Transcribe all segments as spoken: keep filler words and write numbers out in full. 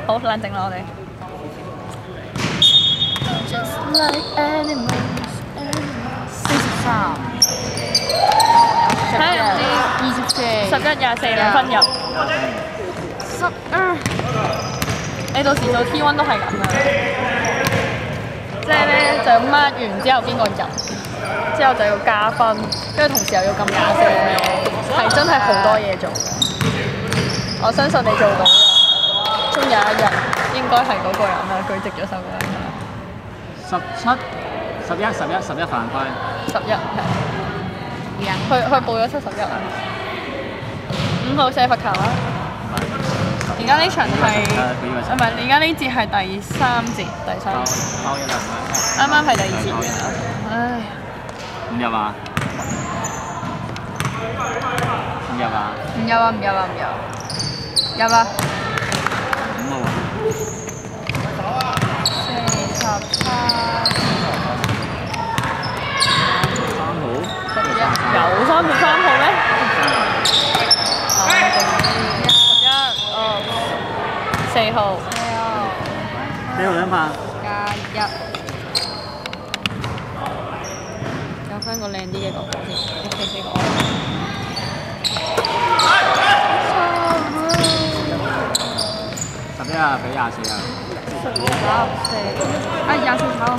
好冷靜啦，我哋。 四十三。 睇下唔知二十四。 十一廿四兩分入。 十二。 你到時做 T 一 都係咁啊！即係咧就 mark 完之後邊個入，之後就要加分，跟住同時又要撳廿四秒，係真係好多嘢做。我相信你做到嘅，終有一日應該係嗰個人啦，舉直咗手嘅。 十七、十一、十一、十一犯規。 十一係。佢佢報咗七十一啊！五號射罰球啦。而家呢場係，唔係而家呢節係第三節，第三節。啱啱係第二節嘅啦。唉。 唔入啊！唔入啊！ 唔入啊！唔入啊！唔入。入啦。 五號。 四十三。 三號。 十一。有三號三號咩？四號， 四號兩分， 加一， 有翻個靚啲嘅角度先，一四四個。 十一啊，俾廿四啊。 十四，啊廿四炒。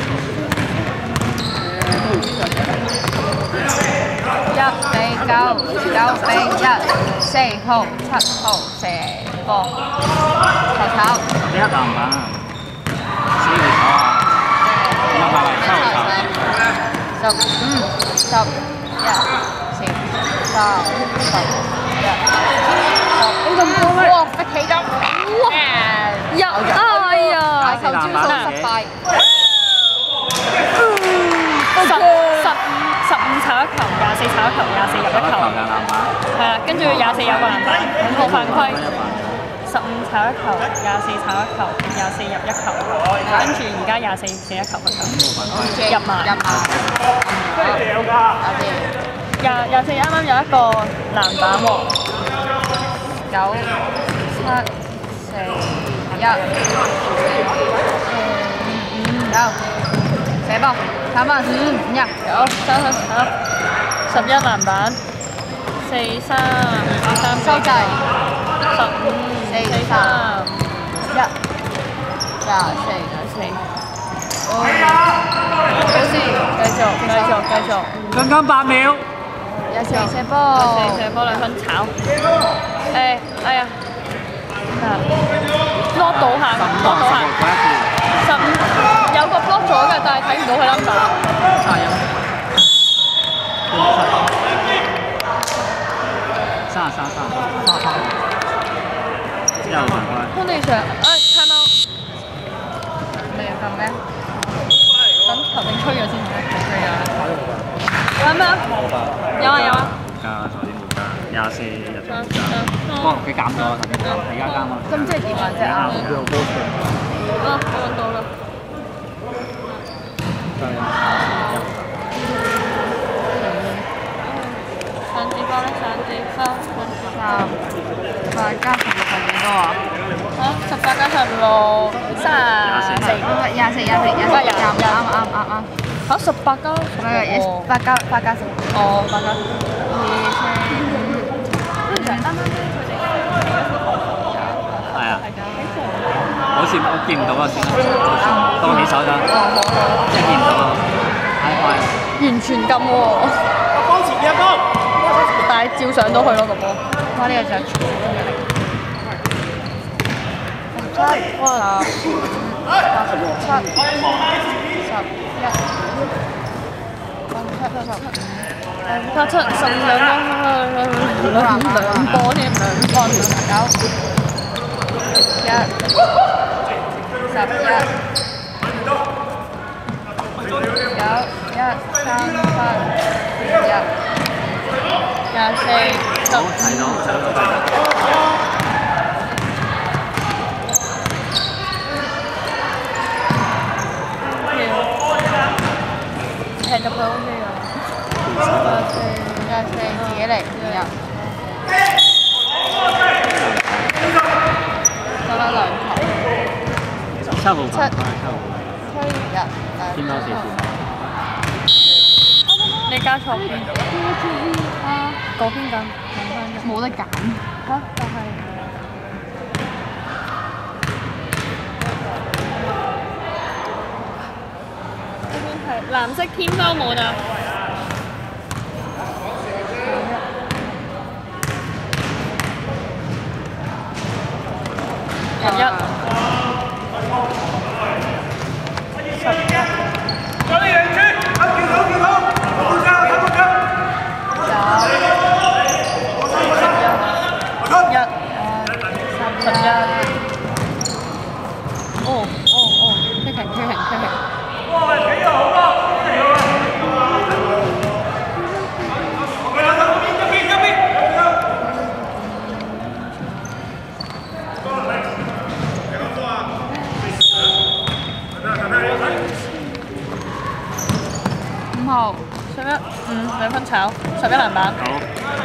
一比九，九比一，四號、七號射波，球炒。 十一籃板啊！四號炒啊！五號七號炒。 十五、十一、四、三、十一、十。你咁高咩？哇！一企咁。哇！ 一，哎呀！ 大球招數失敗。 十十五十五炒一球，廿四炒一球，廿四入一球。係啊，跟住廿四有個籃板，五號犯規。十五炒一球，廿四炒一球，廿四入一球，跟住而家廿四射一球罰球，入埋。入埋。廿廿四啱啱有一個籃板喎。 九、七、四、一、五、九，射波，三分，五入， 有三分，好，十一籃板，四三，四三收制，十五，四三，一， 廿四，廿四， 好先，繼續，繼續，繼續， 剛剛八秒。 廿四射波， 廿四射波兩分炒，誒，哎呀，攞到下，block 到下，十五有個 block 咗嘅，但係睇唔到佢 number。 三十一。三十三，三十三。之後犯規。 空地上，誒 time out。 未撳咩？ 等球證吹咗先。吹啊！有咩啊？有啊有啊。 加頭先冇加，廿四入場冇加。不過佢減咗，頭先減，而家減啊。 咁即係點啊？即係啱。 啊，我揾到啦。上字波咧，上字波， 十八加十六係幾多啊？ 啊，十八加十六，三十四。 廿四，廿四，廿四，廿五，啱啱啱啱。 嚇，十八加十六。 八加八加十。 哦，八加。 係啊。好似我見唔到啊，先當起手咋，一見唔到啊，太快。 完全禁喎。 幫前嘅幫。 但係照上到去咯個波。 哇！呢個就係全部嘅力。十哇！十七、十一、 十七、十五兩波，兩波添，兩波添。 九、一、十一、九、一、三分、一、 廿四、十。 好，睇到，睇到，睇到。 踢入去 O K 㗎。 廿四，廿四自己嚟入。得啦兩球。 七號七犯規，七號推入誒。 偏多四線。 你加錯邊？ 啊， 嗰邊緊，講翻緊。 冇得揀。 嚇，就係呢邊係藍色天貓門啊！入一，十一， 教練員轉，睇見到見到，冇聲睇冇聲。 一，十一，哦哦哦，踢停踢停踢停。 哇！幾又好啊！我兩頭邊一邊一邊。 五號。 十一，五兩分炒，十一籃板。 好。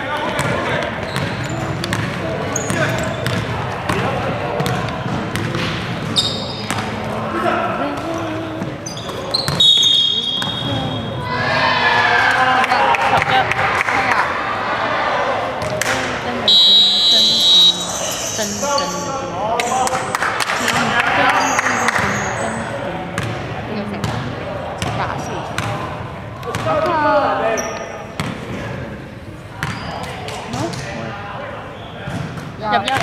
入一，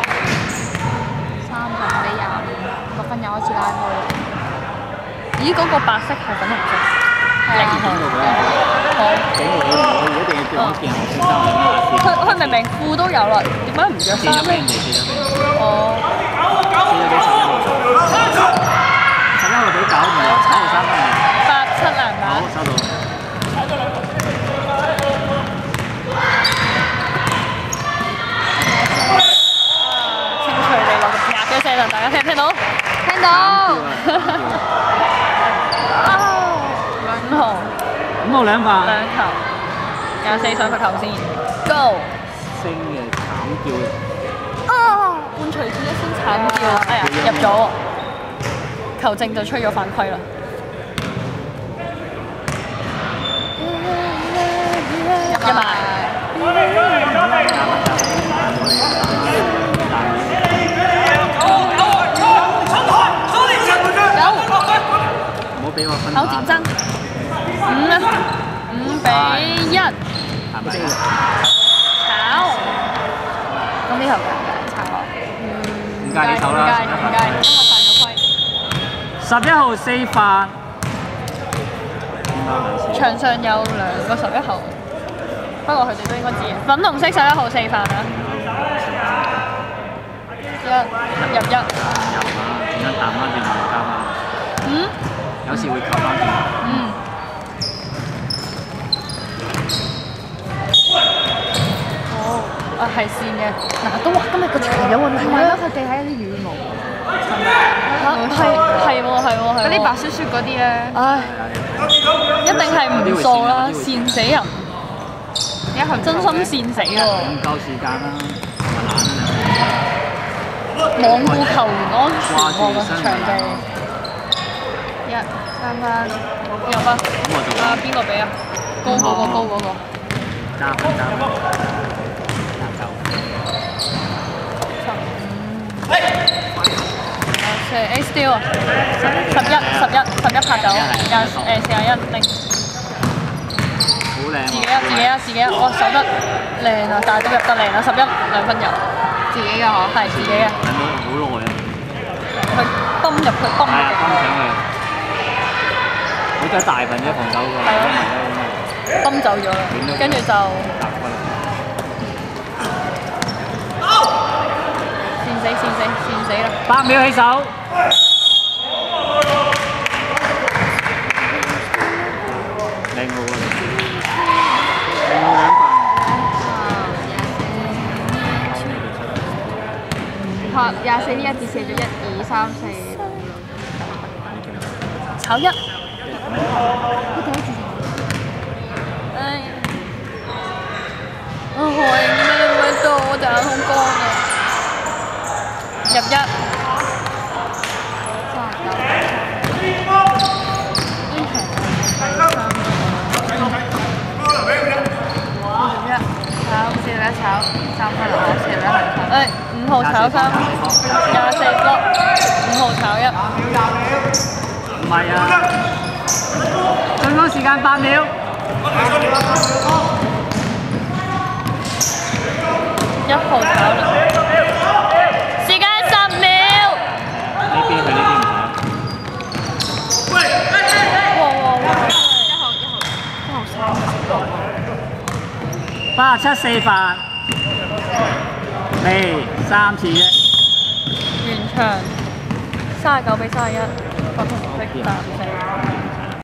三十比廿五，六分又開始拉開啦。 咦，嗰個白色係粉紅色，零號。好。 幾號我一定要着嗰件紅色衫去佢佢明明褲都有啦，點解唔着衫咧？ 試咗俾人哋，試咗俾人哋。 哦。 試咗俾十一號做。十一號俾九，唔係七號三分。 八七籃板。 好，收到。 清脆地落廿幾射啦，大家聽唔聽到？ 聽到。 五號， 五號兩罰。 兩球，廿四上罰球先 ，Go！ 聲嘅慘叫。 啊！伴隨住一聲慘叫，哎呀，入咗喎！球證就吹咗犯規啦。入一埋。 唔好俾我分。 考戰爭，五啊，五比一， 係咪？ 炒。 咁呢頭揀揀炒落。 唔介意手啦。 唔介唔介，因為我犯咗規。 十一號四犯。 場上有兩個十一號，不過佢哋都應該知嘅。粉紅色十一號四犯啊！一入一。 入啊！點解彈翻轉頭加翻？ 嗯。 有時會扣翻轉。 嗯。哦，啊係線嘅。嗱，都話今日個場有運動係咯，佢哋喺啲羽毛。 嚇係係喎係喎係喎。 嗰啲白雪雪嗰啲咧。 唉，一定係唔掃啦，跣死人！ 而家佢真心跣死喎！ 唔夠時間啦， 罔顧球員安全喎個場地。一三分入啊！ 咁我就啊邊個俾啊？高嗰個高嗰個。 加分加分，加九。 四 A steal 啊！十十一十一十一拍九，廿誒四廿一定。 好靚自己啊自己啊自己啊！我守得靚啊，但係都入得靚啊！十一兩分入。 自己嘅嗬。 係自己嘅。 等到好耐啊！ 佢泵入去泵係啊， 入泵上去。好仔大份啫，防守個。 係啊。泵走咗啦，跟住就。跣死跣死跣死啦！ 八秒起手。靚好啊！靚好兩份。 拍廿四呢一節射咗一二三四五六。 炒一。唉，我好咩都唔喺度，我隻眼好乾啊！入一。 三炒三分啊！我寫咗係炒。 誒五號炒三，廿四粒，五號炒一。 唔係啊！進攻時間八秒。 一號炒零。時間十秒。 呢邊佢呢邊唔炒。 哇哇哇！ 一號一號一號三。 八七四發，嚟三次啫。 完場，三十九比三十一，個同分三四。